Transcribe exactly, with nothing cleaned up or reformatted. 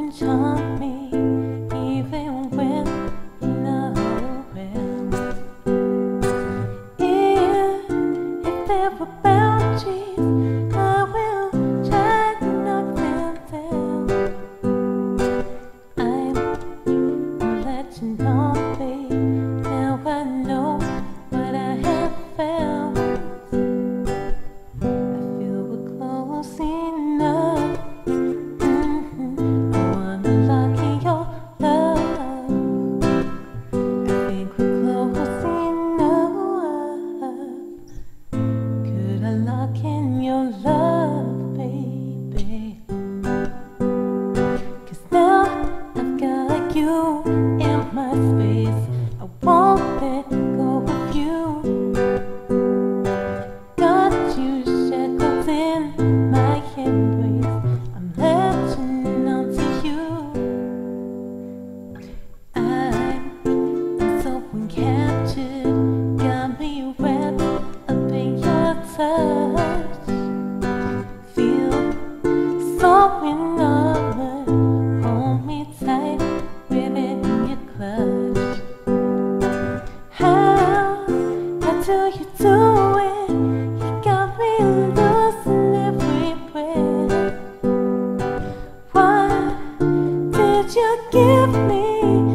charm me, even when you're not around. If, if there were boundaries, I will try to knock them down. I'm let you know, babe, now I know what I have found. I feel we're close enough. In your love, baby, 'cause now I've got you in my space. I won't let go of you. Got you shackled in my embrace. I'm latching onto you. I'm so encaptured, got me wrapped up in your touch. In armor, hold me tight within your clutch. How, how do you do it? You got me losing every breath. Why did you give me